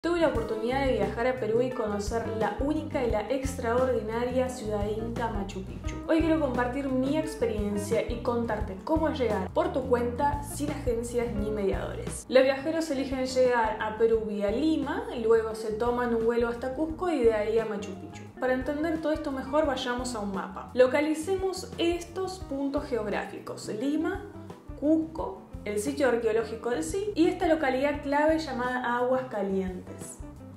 Tuve la oportunidad de viajar a Perú y conocer la única y la extraordinaria ciudad inca Machu Picchu. Hoy quiero compartir mi experiencia y contarte cómo llegar por tu cuenta sin agencias ni mediadores. Los viajeros eligen llegar a Perú vía Lima, luego se toman un vuelo hasta Cusco y de ahí a Machu Picchu. Para entender todo esto mejor, vayamos a un mapa. Localicemos estos puntos geográficos: Lima, Cusco, el sitio arqueológico del Sí y esta localidad clave llamada Aguas Calientes.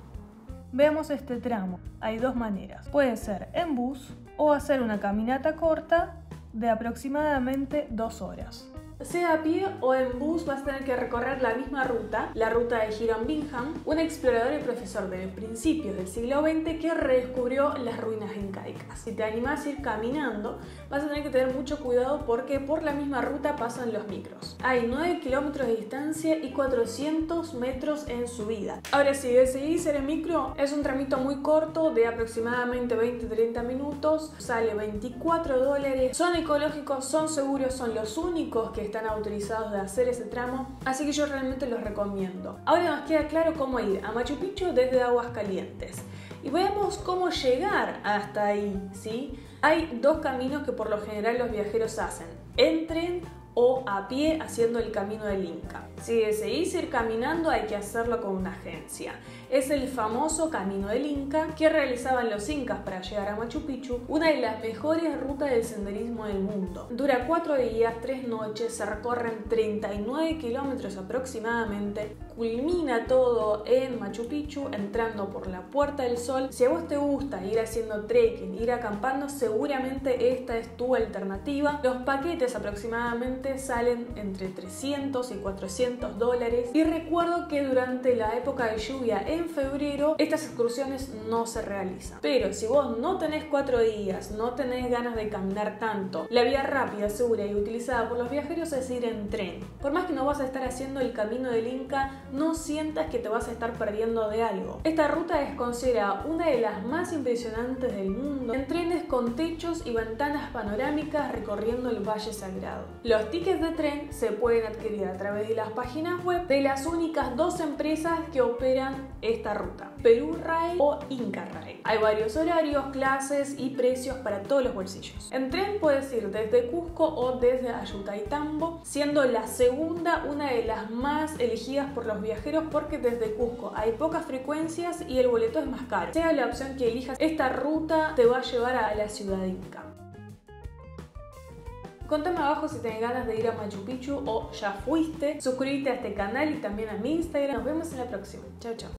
Veamos este tramo. Hay dos maneras. Puede ser en bus o hacer una caminata corta de aproximadamente 2 horas. Sea a pie o en bus, vas a tener que recorrer la misma ruta, la ruta de Hiram Bingham, un explorador y profesor de principios del siglo XX que redescubrió las ruinas incaicas. Si te animás a ir caminando, vas a tener que tener mucho cuidado porque por la misma ruta pasan los micros. Hay 9 kilómetros de distancia y 400 metros en subida. Ahora, si decidís ir en micro, es un tramito muy corto de aproximadamente 20-30 minutos, sale $24, son ecológicos, son seguros, son los únicos que están autorizados de hacer ese tramo, así que yo realmente los recomiendo. Ahora nos queda claro cómo ir a Machu Picchu desde Aguas Calientes. Y veamos cómo llegar hasta ahí, ¿sí? Hay dos caminos que por lo general los viajeros hacen: en tren o a pie haciendo el camino del Inca. Si decidís ir caminando, hay que hacerlo con una agencia. Es el famoso camino del Inca que realizaban los incas para llegar a Machu Picchu, una de las mejores rutas del senderismo del mundo. Dura 4 días, 3 noches, se recorren 39 kilómetros aproximadamente, culmina todo en Machu Picchu entrando por la Puerta del Sol. Si a vos te gusta ir haciendo trekking, ir acampando, seguramente esta es tu alternativa. Los paquetes aproximadamente salen entre 300 y $400 y recuerdo que durante la época de lluvia en febrero estas excursiones no se realizan. Pero si vos no tenés 4 días, no tenés ganas de caminar tanto, la vía rápida, segura y utilizada por los viajeros es ir en tren. Por más que no vas a estar haciendo el camino del Inca, no sientas que te vas a estar perdiendo de algo. Esta ruta es considerada una de las más impresionantes del mundo, en trenes con techos y ventanas panorámicas recorriendo el Valle Sagrado. Los tickets de tren se pueden adquirir a través de las páginas web de las únicas 2 empresas que operan esta ruta: Perú Rail o Inca Rail. Hay varios horarios, clases y precios para todos los bolsillos. En tren puedes ir desde Cusco o desde Ollantaytambo, siendo la segunda una de las más elegidas por los viajeros porque desde Cusco hay pocas frecuencias y el boleto es más caro. Sea la opción que elijas, esta ruta te va a llevar a la ciudad inca. Contame abajo si tenés ganas de ir a Machu Picchu o ya fuiste. Suscríbete a este canal y también a mi Instagram. Nos vemos en la próxima. Chao, chao.